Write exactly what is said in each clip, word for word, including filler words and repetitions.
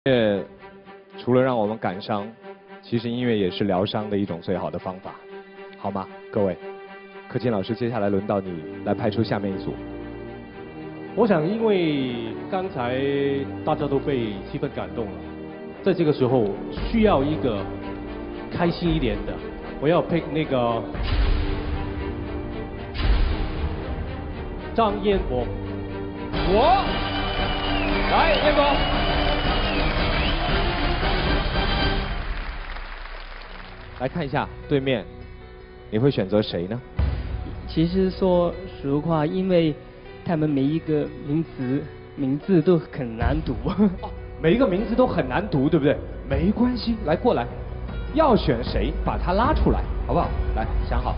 乐除了让我们感伤，其实音乐也是疗伤的一种最好的方法，好吗？各位，柯金老师，接下来轮到你来派出下面一组。 我想，因为刚才大家都被气氛感动了，在这个时候需要一个开心一点的，我要 pick 那个张彦博。 我来，彦博。 来看一下对面，你会选择谁呢？ 其实说实话，因为他们每一个名字名字都很难读。 哦，每一个名字都很难读，对不对？没关系，来过来，要选谁，把他拉出来，好不好？来，想好。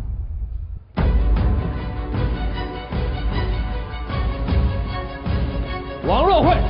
王若慧。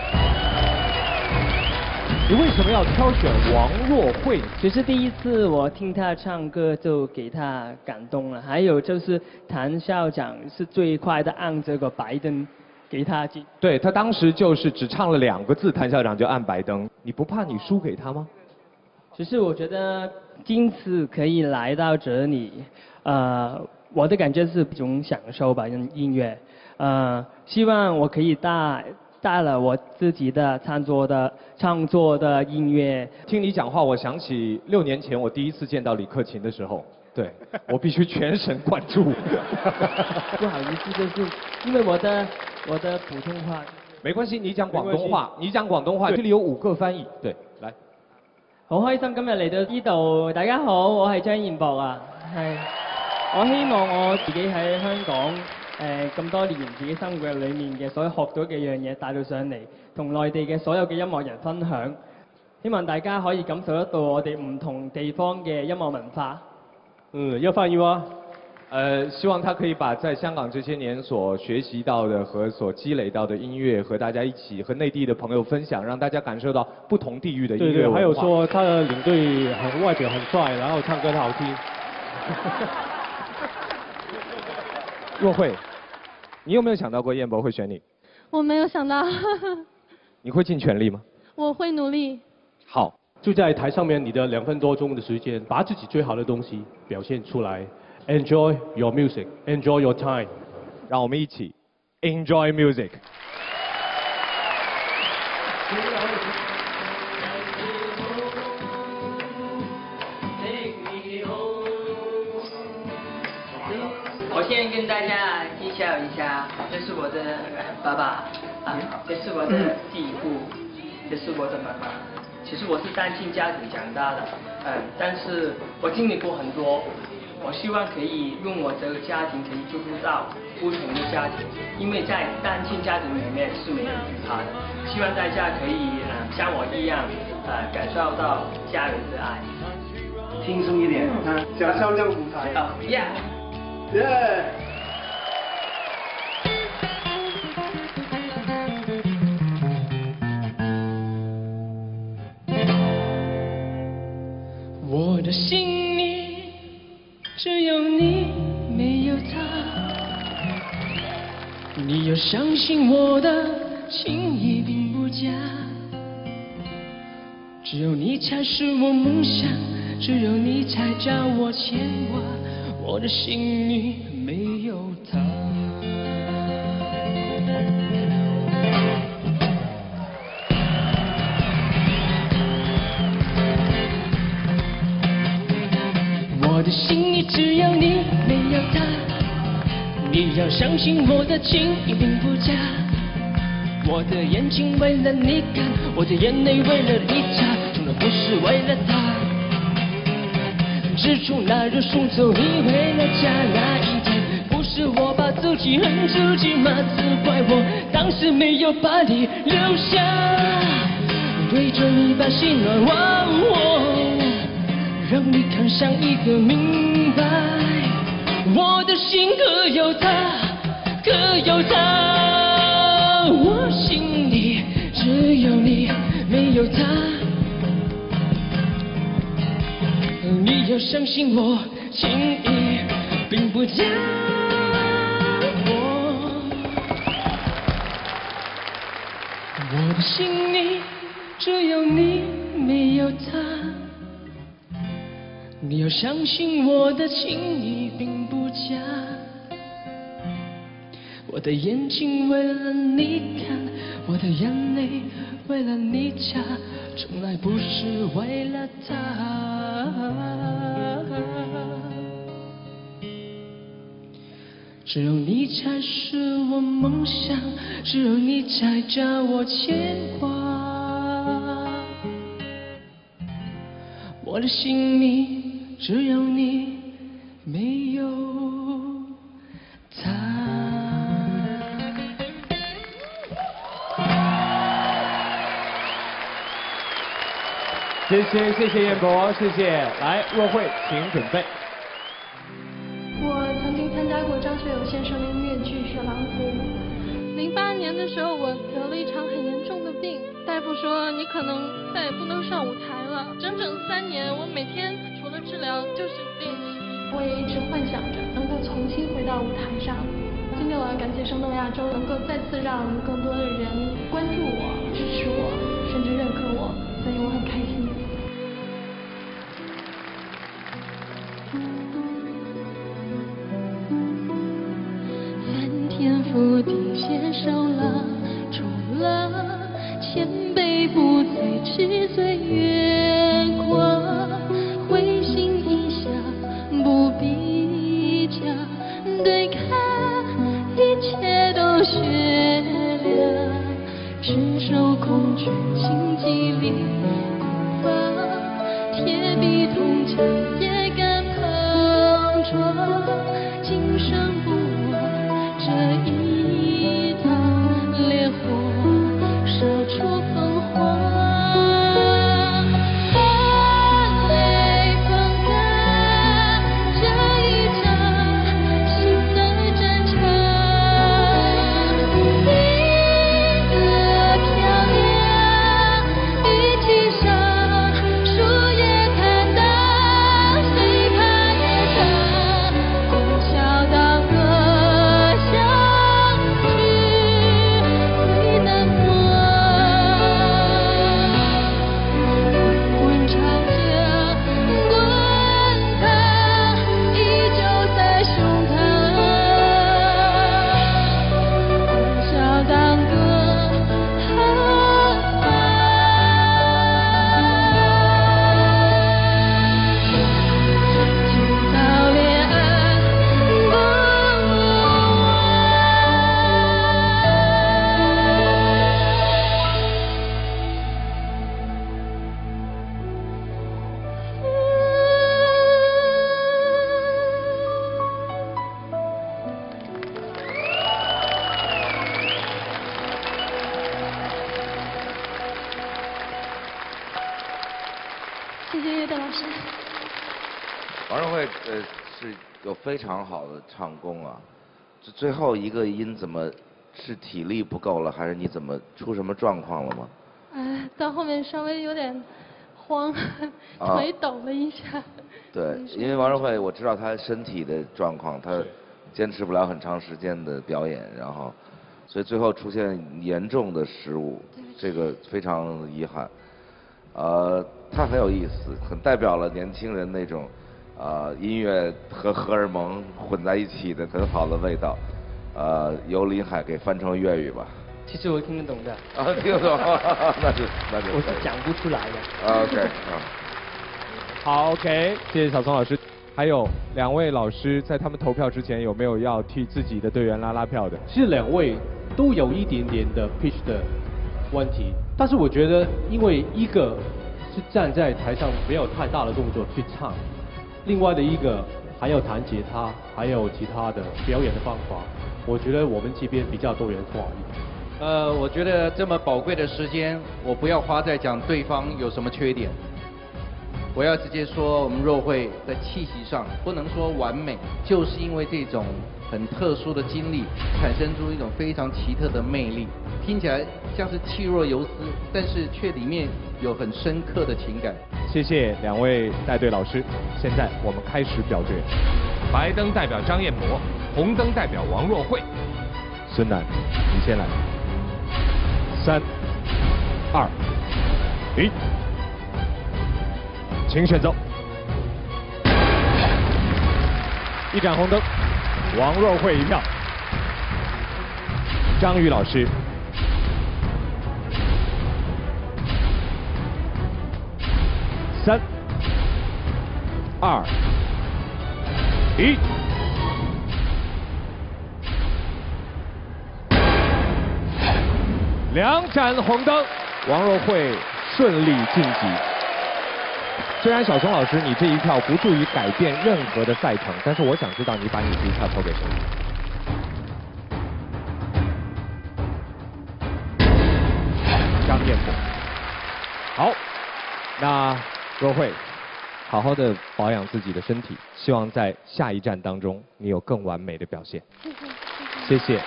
你为什么要挑选王若慧？ 其实第一次我听她唱歌就给她感动了，还有就是谭校长是最快的按这个白灯给她进。 对他当时就是只唱了两个字，谭校长就按白灯。你不怕你输给他吗？ 其实我觉得今次可以来到这里，呃，我的感觉是一种享受吧，音乐，呃，希望我可以带。 带了我自己的创作的创作的音乐。 听你讲话，我想起六年前我第一次见到李克勤的时候，对我必须全神贯注。 不好意思，就是因为我的我的普通话。 没关系，你讲广东话，你讲广东话，这里有五个翻译。對，來。 好開心今日嚟到呢度，大家好，我係張彥博啊，係。我希望我自己喺香港。 誒咁、呃、多年自己生活裏面嘅所有學到嘅樣嘢帶到上嚟，同內地嘅所有嘅音樂人分享，希望大家可以感受得到我哋唔同地方嘅音樂文化。 嗯，要翻譯嗎？ 呃，希望他可以把在香港這些年所學習到的和所積累到的音樂，和大家一起和內地的朋友分享，讓大家感受到不同地域的音樂文化。 對對，還有說他的領隊很外表很帥，然後唱歌很好聽。 若慧，你有沒有想到過彥博會選你？ 我沒有想到。 你會盡全力嗎？ 我會努力。 好， 就在台上面，你的兩分多鐘的時間，把自己最好的東西表現出來。Enjoy your music, enjoy your time。 讓我們一起 enjoy music。 我先跟大家介紹一下，這是我的爸爸，啊，這是我的繼父，這是我的媽媽。其實我是單親家庭長大的，嗯，但是我經歷過很多，我希望可以用我這個家庭可以照顧到不同的家庭，因為在單親家庭裡面是沒有懼怕的。希望大家可以嗯像我一樣，呃感受到家人的愛。 輕鬆一點，啊，想象這個舞台。 啊 ，Yeah。 耶！ 我的心里只有你，沒有他。你要相信我的情意並不假，只有你才是我夢想，只有你才叫我牽掛。 我的心裡沒有他。我的心裡只有你，沒有他。你要相信我的情意並不假。我的眼睛為了你看，我的眼淚為了你擦，從來不是為了他。 日出那日送走你，為了家那一天，不是我把自己恨自己嗎？責怪我當時沒有把你留下，對着你把心暖忘我，讓你看上一個明白，我的心可有他，可有他，我心裡只有你，沒有他。 你要相信我，情意並不假。我，我的心裡只有你没有他。你要相信我的情意并不假，我的眼睛为了你看，我的眼泪为了你擦，从来不是为了他。只有你才是我梦想，只有你才叫我牵挂。我的心里只有你，没有他。 谢谢谢谢彦博，谢谢。来，若慧，请准备。 我曾经参加过张学友先生的音乐剧《雪狼湖》。零八年的时候，我得了一场很严重的病，大夫说你可能再也不能上舞台了。整整三年，我每天除了治疗就是练习。我也一直幻想着能够重新回到舞台上。今天我要感谢生动亚洲，能够再次让更多的人关注我、支持我，甚至认可我，所以我很开心。 天覆地携手了，除了前辈不再吃醉月光，会心一笑，不必讲，对看一切都雪亮，赤手空拳轻击里孤芳，铁壁铜墙也敢碰撞，今生不这一道烈火烧出凤凰，把泪放干这一场新的战场。你的漂亮一起上，树叶坦荡，谁怕也唱，欢笑当歌。 谢谢乐队老师。 王若慧呃是有非常好的唱功啊，这最后一个音怎么是体力不够了，还是你怎么出什么状况了吗？ 哎，到后面稍微有点慌， 啊腿抖了一下。 对，因为王若慧我知道她身体的状况，她坚持不了很长时间的表演，然后所以最后出现严重的失误，这个非常遗憾。呃，她很有意思，很代表了年轻人那种，呃，音乐和荷尔蒙混在一起的很好的味道。呃，由林海给翻成粤语吧。 其实我听得懂的。 啊，听得懂，那就那就。 我是讲不出来的。 啊 OK 啊。 好 OK， 谢谢小松老师。还有两位老师在他们投票之前有没有要替自己的队员拉拉票的？ 其实两位都有一点点的 pitch 的问题，但是我觉得因为一个是站在台上没有太大的动作去唱，另外的一个还要弹吉他，还有其他的表演的方法，我觉得我们这边比较多元化一点。 呃，我觉得这么宝贵的时间，我不要花在讲对方有什么缺点，我要直接说我们若慧在气息上不能说完美，就是因为这种很特殊的经历，产生出一种非常奇特的魅力，听起来像是气若游丝，但是却里面有很深刻的情感。 谢谢两位带队老师，现在我们开始表决。 白灯代表张彦博，红灯代表王若慧。 孙楠，你先来。三、二、 一，请选择。一盏红灯，王若慧一票。张宇老师。三、二、一。两盏红灯，王若慧顺利晋级。虽然小熊老师你这一票不足以改变任何的赛程，但是我想知道你把你这一票投给谁？张彦博。好，那若慧，好好的保养自己的身体，希望在下一站当中你有更完美的表现。谢谢。谢谢。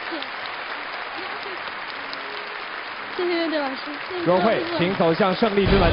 谢谢乐队老师。 若慧，请走向胜利之门。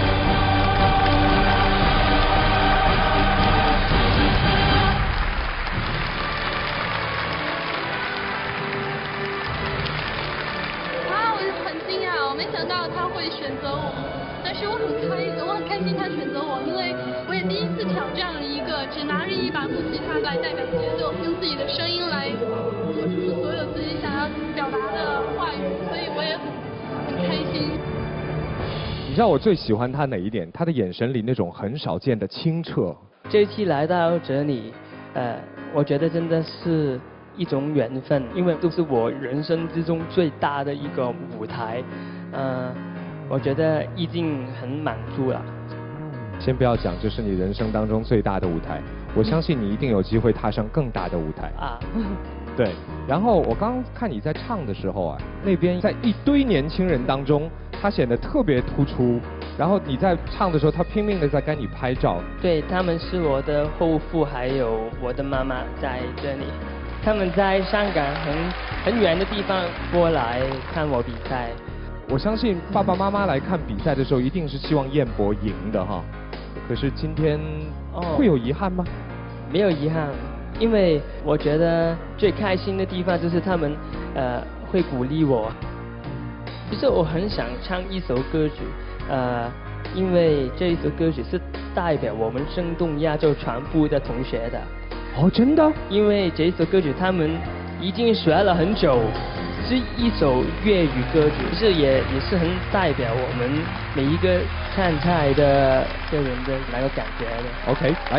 啊，我很惊讶，我没想到他会选择我，但是我很开，我很开心他选择我，因为我也第一次挑战了一个只拿着一把木吉他来代表节奏，用自己的声音来说出所有自己想要表达的话语，所以我也很。很开心。 你知道我最喜欢他哪一点？他的眼神里那种很少见的清澈。 这一期来到这里，呃，我觉得真的是一种缘分，因为都是我人生之中最大的一个舞台，呃，我觉得已经很满足了。 先不要讲这是你人生当中最大的舞台，我相信你一定有机会踏上更大的舞台。 啊。 对，然后我刚看你在唱的时候啊，那边在一堆年轻人当中，他显得特别突出。然后你在唱的时候，他拼命的在跟你拍照。 对，他们是我的后父，还有我的妈妈在这里。他们在香港很很远的地方过来看我比赛。 我相信爸爸妈妈来看比赛的时候，一定是希望彦博赢的哈。可是今天会有遗憾吗？ 没有遗憾。因为我觉得最开心的地方就是他们呃会鼓励我。其实我很想唱一首歌曲，呃，因为这一首歌曲是代表我们生动亚洲全部的同学的。 哦，真的？ 因为这一首歌曲他们已经学了很久，是一首粤语歌曲，其实也也是很代表我们每一个参赛的个人的那个感觉的。 OK， 来。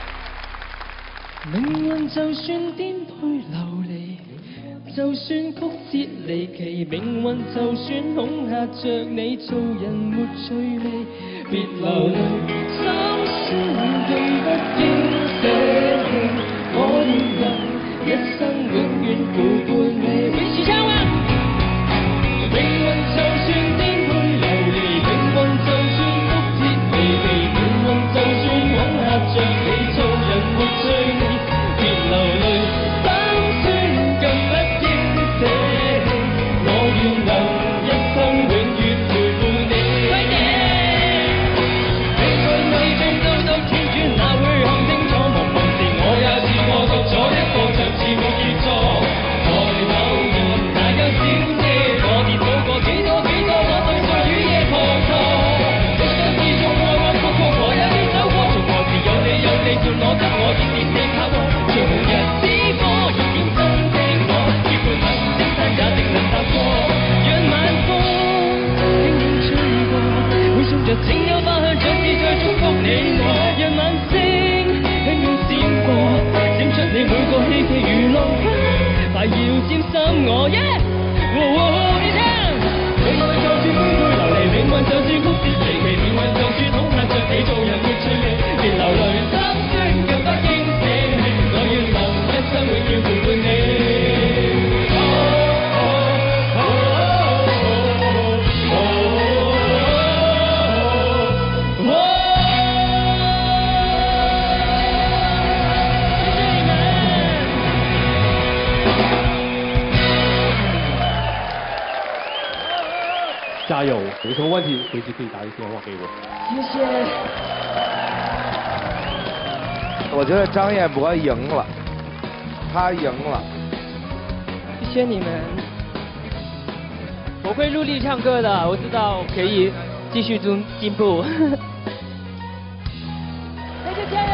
命运就算颠沛流离，就算曲折离奇，命运就算恐吓着你，做人没趣味，别流泪，心酸永不应捨棄，我願能一生永遠陪伴你。維持唱啊！命運就算顛沛流離，命運就算曲折離奇，命運就算恐嚇着你，做人沒趣味。流淚，心酸更不應捨棄，我願能一生永遠陪伴你。命運為眾兜兜轉轉，哪會看清楚？茫茫時我也是我獨咗一個，像是沒結果。抬頭望大家小姐，我跌倒過幾多幾多，我對過雨夜滂沱。一生之中愛愛曲曲，我也未走過，從何時有你有你伴我得我熱烈地靠我。做無人之歌，而認真的我，如伴行星山也定能踏過。讓晚風輕輕吹過，會送着情有花香，像是在祝福你我。讓晚星輕輕閃過，閃出你每個希冀如浪花，快要沾濕我耶！你聽，命運就算顛沛流離，命運就算曲折離奇，命運就算恐嚇着你，做人沒趣味，別流淚，心酸更不應捨棄。一生永遠陪伴你。 加油！有什么问题随时可以打一电话给我。 谢谢。 我觉得张彦博赢了。他赢了， 谢谢你们。我会努力唱歌的，我知道可以继续进进步。 再见。